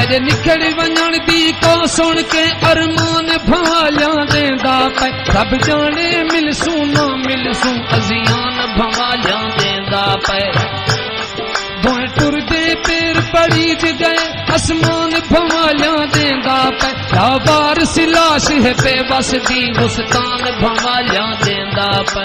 तेरे निकल वंजण दी को सुन के अरमान भवालियां देंदा पे सब जाने मिलसू ना मिलसू अजियान भवालियां देंदा पे दोए टुरदे पैर पड़ीज गए आसमान भवालियां देंदा पे बार सिलाश है बेबस दी मुस्तान भवालियां देंदा पे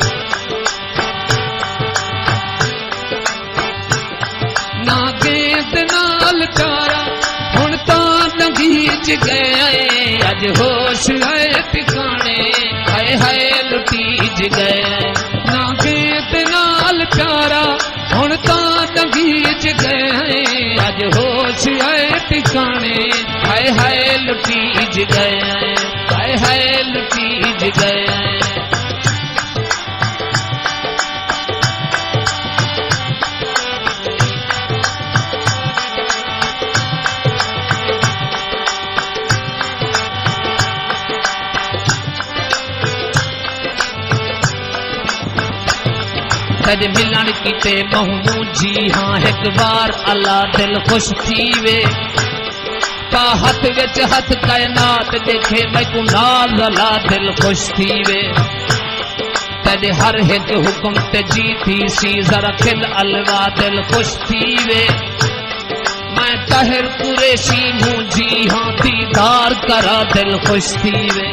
ना गेंद नाल प्यारा हुण तां नगीज गए अज होश आए ठिकाने हाय हाय लुटीज गए ना गेंद नाल प्यारा हुण तां नगीज गए अज होश आए ठिकाने हाय हाय लुटीज गए हाय हाय लुटीज गए तेरे मिलन कीते महमू जी हाँ एक बार अल्लाह दिल खुश थी वे पा हथ विच हथ कायनात देखे मैकू नाल अल्लाह दिल खुश थी वे तेरे हर एक हुक्म ते जी थी सी जरा खिल अलवा दिल खुश थी वे मैं ताहिर कुरैशी हूँ जी हाँ दीदार करा दिल खुश थी वे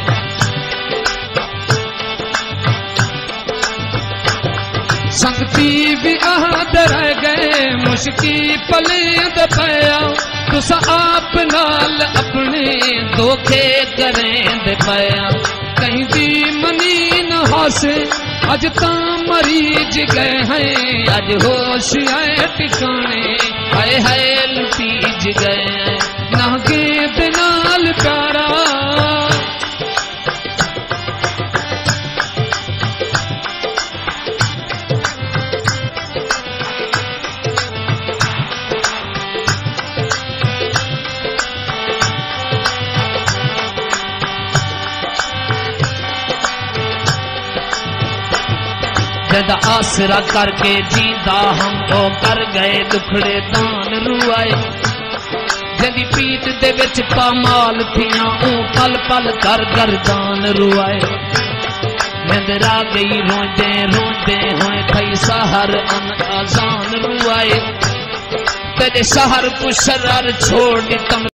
संगती भी आहद रह गए मुश्की पलेंद पया तुस आप नाल अपने धोखे करेंद पया कहीं दी मनी न हासे अज तां मरीज गए हैं अज होश आए ठिकाने हाय हाय लुटीज गए ना गेंद नाल प्यारा जद आसरा करके जींदा हम ओ कर गए दुखड़े दान रुआए जदी पीठ दे विच पामाल थियां ओ पल पल कर गर्दान रुआए निंदरा गई रोंदे रोंदे होए थई सहर अन अजान रुआए तेरे शहर को शरार छोड़ दी